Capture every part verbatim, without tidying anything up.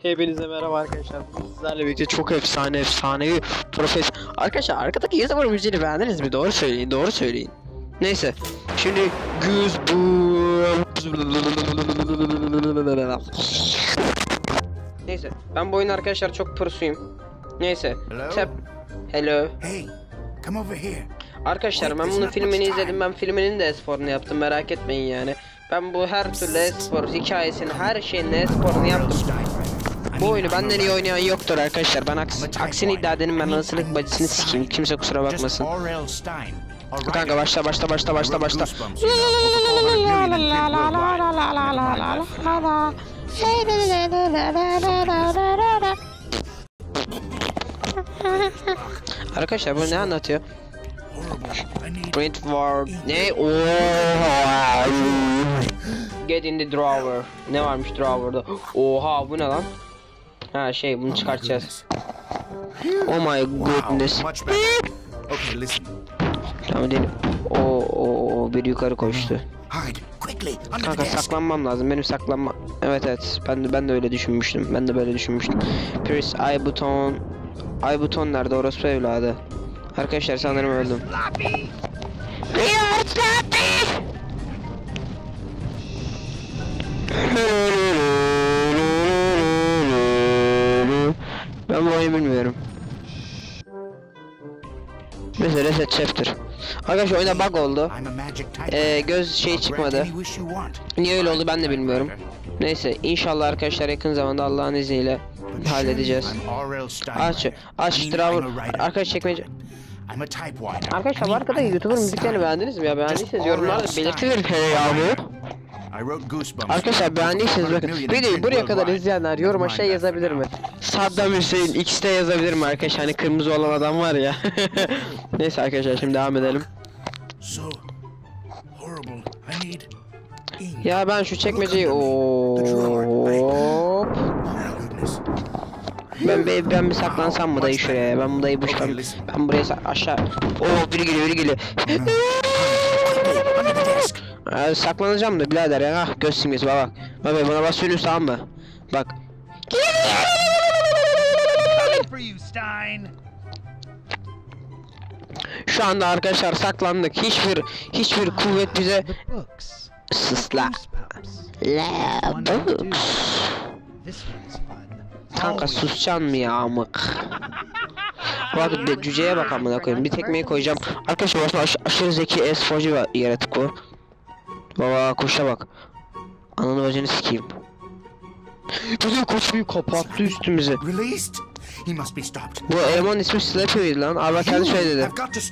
Hepinize merhaba arkadaşlar. Bugün sizlerle birlikte çok efsane efsanevi profes. Arkadaşlar arkadaki YouTuber müziğini beğendiniz mi? Doğru söyleyin, doğru söyleyin. Neyse. Şimdi güz bu. Neyse. Ben bu oyun arkadaşlar çok prosuyum. Neyse. Hello. Hello. Hey. Come over here. Arkadaşlar ben bunun filmini izledim. Ben filminin de esporunu yaptım. Merak etmeyin yani. Ben bu her türlü espor hikayesini, her şeyin esporunu yaptım. Bu oyunu benden iyi oynayan yoktur arkadaşlar. Ben aks aksini iddia edelim, ben anasılık bacısını sikeyim. Kimse kusura bakmasın. Kanka başla başla başla başla başla. Arkadaşlar bu ne anlatıyor? Print war ne? Oha. Get in the drawer. Ne varmış drawer'da? Oha bu ne lan? Ha şey bunu çıkartacağız. Oh my goodness. Tamam değil. O o bir yukarı koştu. Kanka saklanmam lazım. Benim saklanma. Evet evet. Ben de ben de öyle düşünmüştüm. Ben de böyle düşünmüştüm. Press I buton. I buton nerede? Orospu evladı. Arkadaşlar sanırım öldüm. Ben bu oyunu bilmiyorum. Mesela reset chapter. Arkadaşlar oyunda bug oldu. Ee, göz şey çıkmadı. Niye öyle oldu ben de bilmiyorum. Neyse inşallah arkadaşlar yakın zamanda Allah'ın izniyle halledeceğiz. Aç aç drawer. Arkadaş çekmece. Arkadaşlar bu arkada YouTuber müziklerini beğendiniz mi ya? Beğendiyseniz yorumlarda belirtilir ya bu. Arkadaşlar beğendiyseniz bakın videoyu buraya kadar izleyenler yoruma şey yazabilir mi? Saddam Hüseyin X'te yazabilir mi arkadaşlar? Hani kırmızı olan adam var ya. Neyse arkadaşlar şimdi devam edelim. Ya ben şu çekmeceyi ooo. Ben ben, ben bir saklansam mı dayı şuraya? Ben bu dayı boştan ben buraya aşağı. Oo biri geliyor biri geliyor. Ee, saklanacağım da birader ya. Ah göz simgesi bak bak. Bak bana bak söylüyorsun tamam mı? Bak. Şu anda arkadaşlar saklandık. Hiçbir hiçbir kuvvet bize sısla. La books. Kanka susacaksın mı ya amık? Bak cüceye bak amına koyayım. Bir tekmeyi koyacağım. Arkadaşlar aslında aş aşırı zeki esporcu var yaratık o. Baba koşa bak. Ananı bacını sikeyim. Bizim koşuyu kapattı üstümüze. Bu elemanın ismi Slappy'ydi lan. Abi kendi şöyle dedi.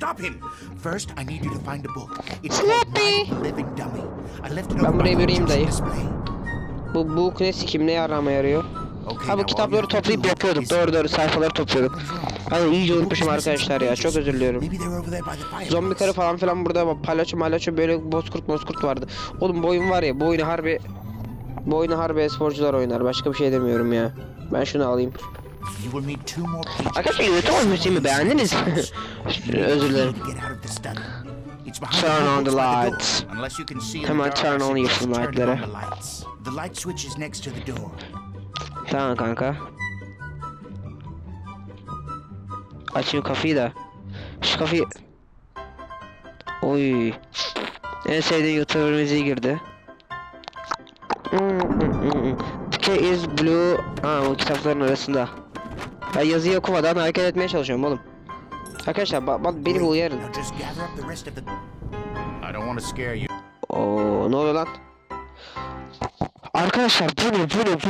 Slappy. Ben burayı göreyim dayı. Bu book ne sikim ne yarama yarıyor? Ha bu kitapları toplayıp yapıyorduk. Doğru doğru sayfaları topluyorduk. Ben iyice unutmuşum arkadaşlar ya. Çok özür diliyorum. Zombi karı falan filan burada palyaço malyaço böyle bozkurt bozkurt vardı. Oğlum bu oyun var ya bu oyunu harbi bu oyunu harbi esporcular oynar. Başka bir şey demiyorum ya. Ben şunu alayım. Arkadaşlar YouTube müziğimi beğendiniz mi? Özür dilerim. Turn on the lights. Hemen turn on your light'ları. Tamam kanka. Açayım kapıyı da. Şu kapıyı. Oy. En sevdiğim YouTuber müziği girdi. K is blue. Ha o kitapların arasında. Ben yazıyı okumadan hareket etmeye çalışıyorum oğlum. Arkadaşlar bak bak beni uyarın. Oo ne oluyor lan? Arkadaşlar bu ne bu ne bu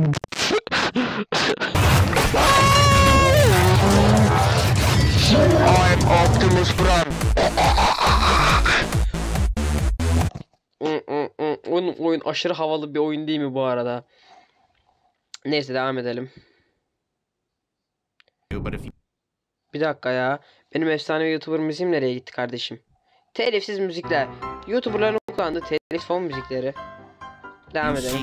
I'm Optimus Prime. oyun, oyun aşırı havalı bir oyun değil mi bu arada? Neyse devam edelim. Bir dakika ya. Benim efsane YouTuber müziğim nereye gitti kardeşim? Telifsiz müzikler. YouTuber'ların kullandığı telif fon müzikleri. Devam edelim.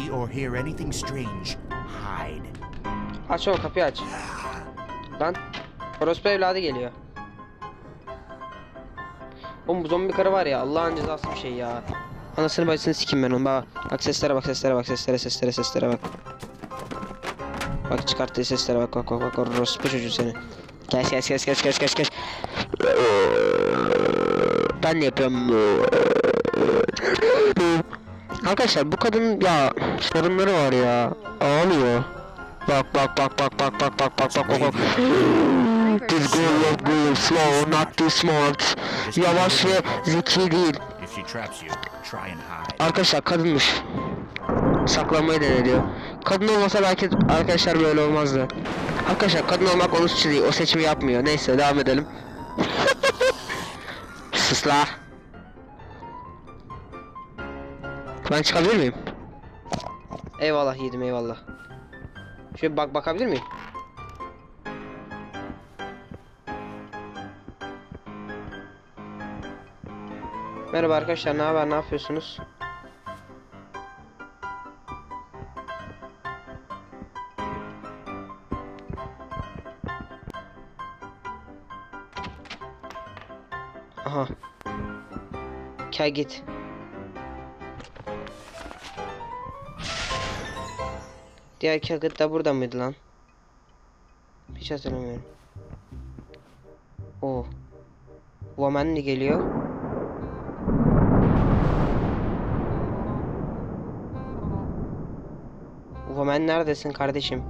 Aç o kapıyı aç. Lan. Orospu evladı geliyor. Oğlum bu zombi karı var ya Allah'ın cezası bir şey ya. Anasını bacısını sikim ben onu bak. Bak seslere bak seslere bak seslere seslere seslere bak. Bak çıkarttığı seslere bak bak bak bak orospu çocuğu seni. Kes kes kes kes kes kes kes. Ben de yapıyorum. Arkadaşlar bu kadın ya sorunları var ya. Ağlıyor. Bak bak bak bak bak bak bak bak bak bak. This girl look real slow, not too smart. Yavaş ve zeki değil. Arkadaşlar kadınmış. Saklanmayı deniliyor. Kadın olmasa belki arkadaşlar böyle olmazdı. Arkadaşlar kadın olmak onun suçu değil. O seçimi yapmıyor. Neyse devam edelim. Sus la. Ben çıkabilir miyim? Eyvallah yedim eyvallah. Şöyle bak bakabilir miyim? Merhaba arkadaşlar, ne haber, ne yapıyorsunuz? Aha. Gel git. Diğer kağıt da burada mıydı lan? Hiç hatırlamıyorum. Oo. Woman ne geliyor? Woman neredesin kardeşim?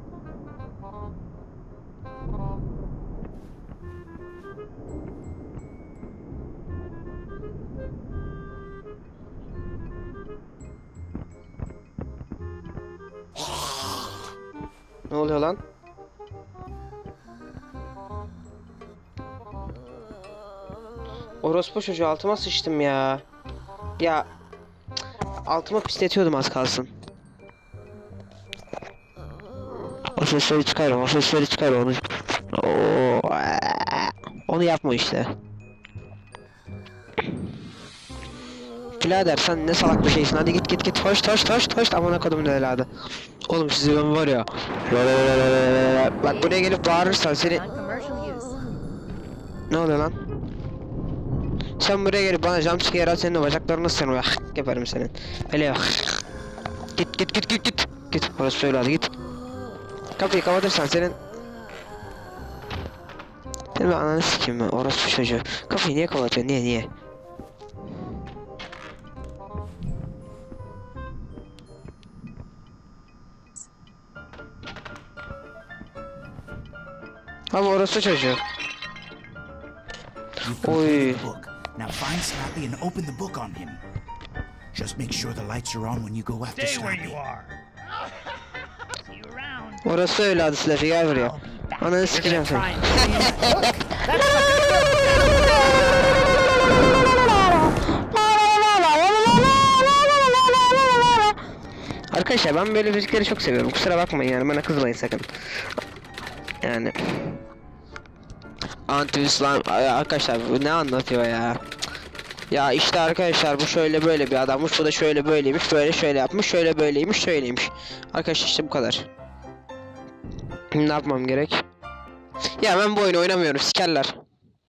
Ne oluyor lan? Orospu çocuğu altıma sıçtım ya. Ya altıma pisletiyordum az kalsın. O sesleri çıkar, o sesleri çıkar onu. Oo, onu yapma işte. Birader sen ne salak bir şeysin, hadi git git git hoş hoş hoş hoş amına kodum ne evladı. Oğlum sizi ben var ya. Bak buraya gelip bağırırsan seni. Ne oluyor lan? Sen buraya gelip bana jumpscare yarat, senin o bacaklarını ısırma. Yaparım senin. Öyle yok. Git git git git git. Git orası evladı git. Kapıyı kapatırsan senin. Benim ananı sikeyim ben orası çocuğu. Kapıyı niye kapatıyorsun, niye niye? Ama orası çocuğu. Oy. Now find Slappy and open the book on him. Just make sure the lights are on when you go after Slappy. Orası öyle adı Slappy, gel buraya. Ananı sikeceğim seni. Arkadaşlar ben böyle müzikleri çok seviyorum. Kusura bakmayın yani, bana kızmayın sakın. Yani Anti-İslam arkadaşlar bu ne anlatıyor ya? Ya işte arkadaşlar bu şöyle böyle bir adammış, bu da şöyle böyleymiş, böyle şöyle yapmış, şöyle böyleymiş, şöyleymiş. Arkadaşlar işte bu kadar. Ne yapmam gerek? Ya ben bu oyunu oynamıyorum, sikerler.